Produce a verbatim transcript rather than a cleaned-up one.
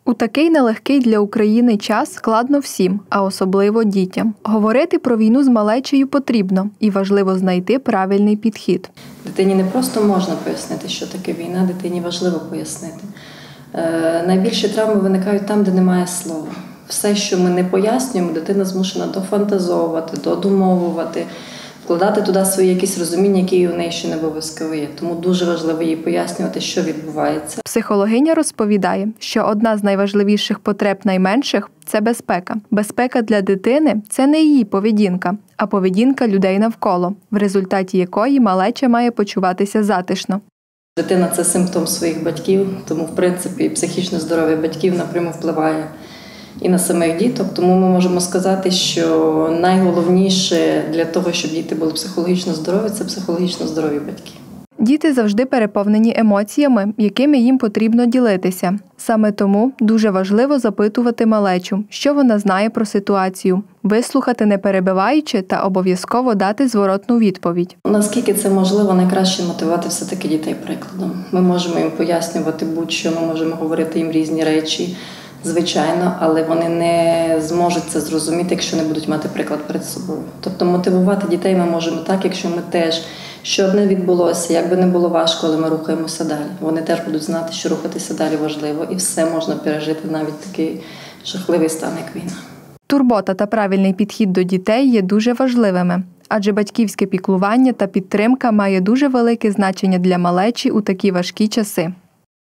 У такий нелегкий для України час складно всім, а особливо дітям. Говорити про війну з малечею потрібно і важливо знайти правильний підхід. Дитині не просто можна пояснити, що таке війна, дитині важливо пояснити. Е, найбільші травми виникають там, де немає слова. Все, що ми не пояснюємо, дитина змушена дофантазовувати, додумовувати, вкладати туди свої якісь розуміння, які у неї ще не обов'язково є. Тому дуже важливо їй пояснювати, що відбувається. Психологиня розповідає, що одна з найважливіших потреб найменших – це безпека. Безпека для дитини – це не її поведінка, а поведінка людей навколо, в результаті якої малеча має почуватися затишно. Дитина – це симптом своїх батьків, тому, в принципі, психічне здоров'я батьків напряму впливає і на самих діток. Тому ми можемо сказати, що найголовніше для того, щоб діти були психологічно здорові – це психологічно здорові батьки. Діти завжди переповнені емоціями, якими їм потрібно ділитися. Саме тому дуже важливо запитувати малечу, що вона знає про ситуацію, вислухати не перебиваючи та обов'язково дати зворотну відповідь. Наскільки це можливо, найкраще мотивувати все-таки дітей прикладом. Ми можемо їм пояснювати будь-що, ми можемо говорити їм різні речі, звичайно, але вони не зможуть це зрозуміти, якщо не будуть мати приклад перед собою. Тобто мотивувати дітей ми можемо так, якщо ми теж, що б не відбулося, як би не було важко, але ми рухаємося далі. Вони теж будуть знати, що рухатися далі важливо, і все можна пережити, навіть такий жахливий стан, як війна. Турбота та правильний підхід до дітей є дуже важливими, адже батьківське піклування та підтримка має дуже велике значення для малечі у такі важкі часи.